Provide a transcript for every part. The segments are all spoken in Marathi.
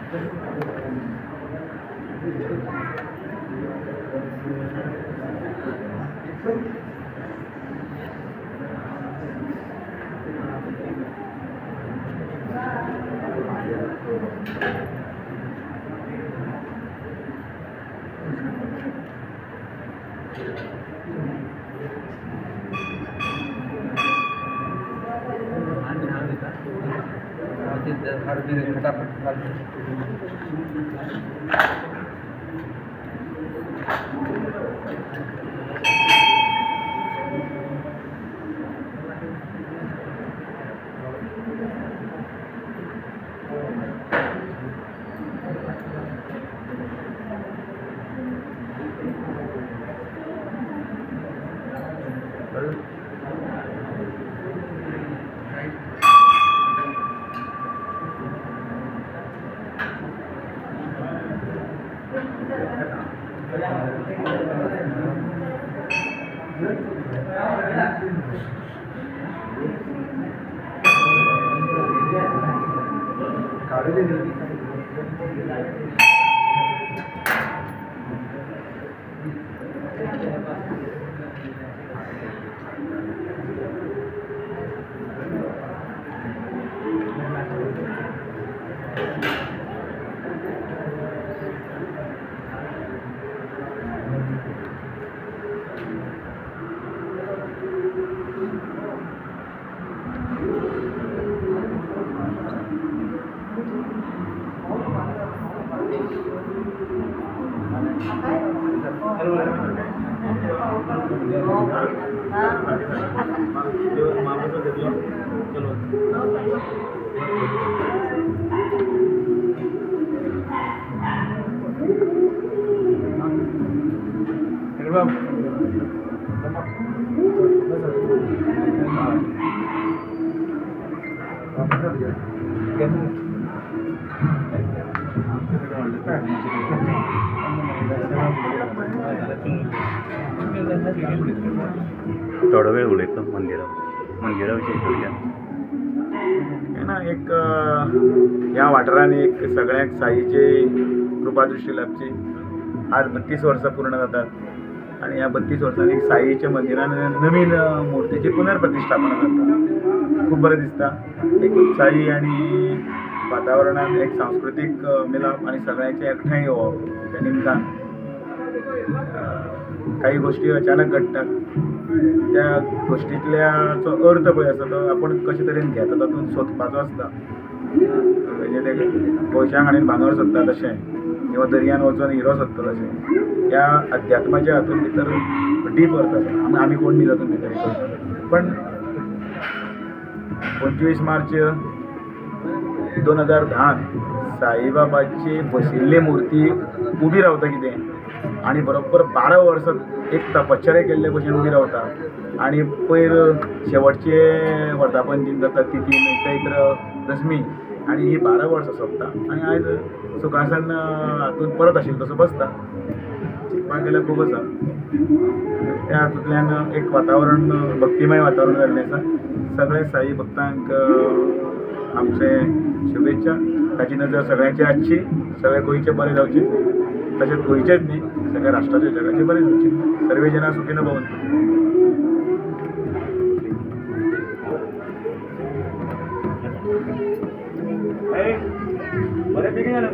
थोडा वेळ उलयतो मंदिराविषयी थोडक्यात ना एक ह्या वाठारांनी एक सगळ्यांक साईचे कृपादृश्टी लाभची आज 32 वर्सां पूर्ण जातात आणि ह्या 32 वर्सांनी एक साईच्या मंदिरान नवीन मुर्तीची पुनर्प्रतिष्ठापना जाता. खूप बरें दिसता. एक उत्साही आणि वातावरणात एक सांस्कृतिक मिलाप आणि सगळ्यांचे एकठांय येवप त्या निमतान काही गोष्टी अचानक घडटात. त्या गोष्टींतल्याचो अर्थ पळय आसा तो आपण कशे तरेन घेता तातूंत सोदपाचो आसता. म्हणजे ते पयशांक हाडून भांगर सोदता तशें किंवा दर्यान वचून हिरो सोदता तशें ह्या अध्यात्माच्या हातूंत भितर डीप अर्थ आसा. आमी कोण न्ही तातूंत भितर. पण 25 मार्च 2010 साईबाबाची बशिल्ली मुर्ती उबी रावता कितें आणि बरोबर 12 वर्सां एक तपश्चर्या केल्ले भशेन उबी रावता आणि पयर शेवटचे वर्धापन दिन जाता तिथी चैत्र दसमी आणि ही 12 वर्सां सोंपता आणि आयज सुखासन हातूंत परत आशिल्लो तसो बसता. चिंतपाक गेल्यार खूब आसा. त्या हातूंतल्यान एक वातावरण भक्तिमय वातावरण जाल्लें आसा. सगळे साई भक्तांक आमचे शुभेच्छा. ताची नजर सगळ्यांची आसची. सगळे गोंयचे बरे जावचे. तशेंच गोंयचेच न्ही सगळ्या राष्ट्राचे जगाचे बरे जावचे. सर्वे जना सुखीन भवन्तु. बरें बेगीन जालें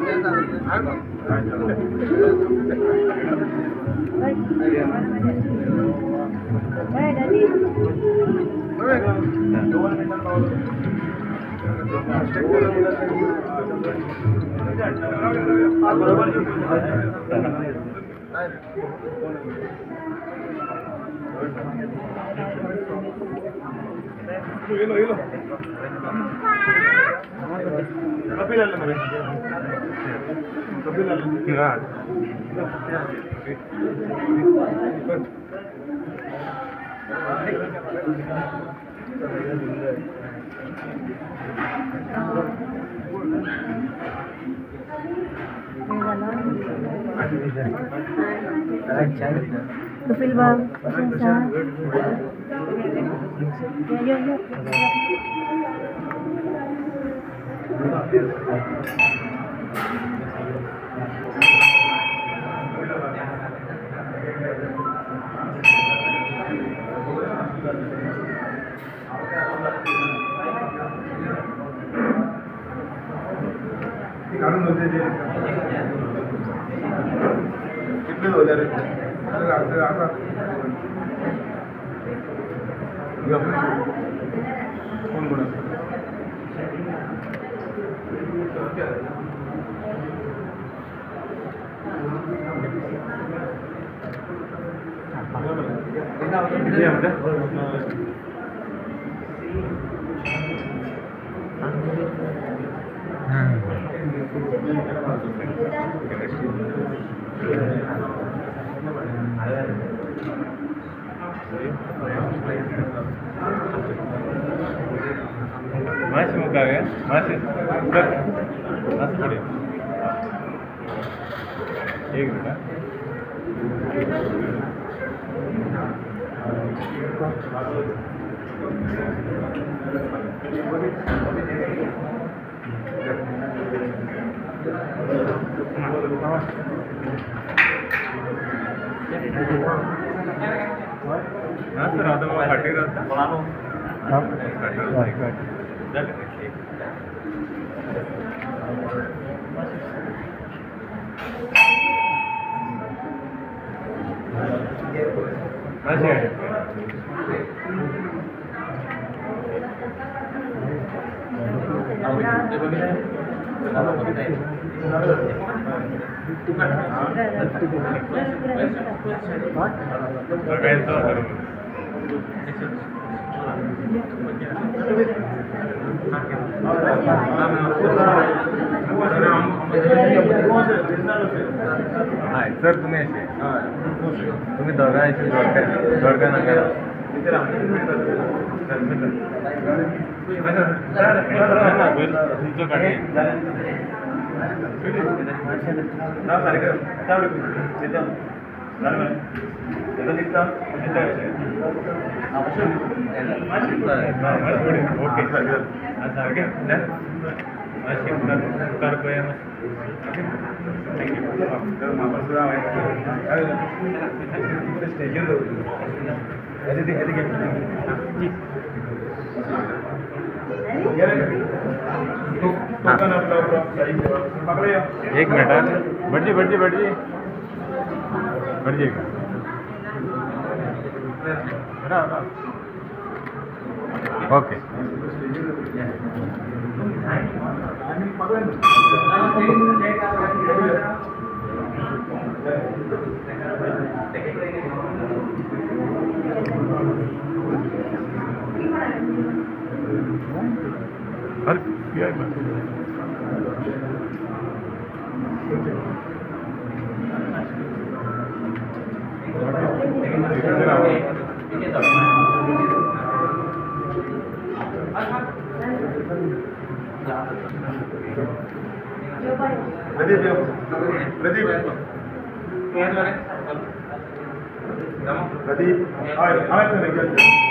Kepil bang, susah. Ya. कितले झाले रे कोण कोण मासे मुकावे मासे असं पुढे एक मिनिट हां सर आता मग फाटी राहता सर तुम्ही असे तुम्ही दोघा असे जोडका नका एक मिनट भटजी भटजी भटजी भटजी ओके अरे क्या है प्रदीप प्रदीप प्रदीप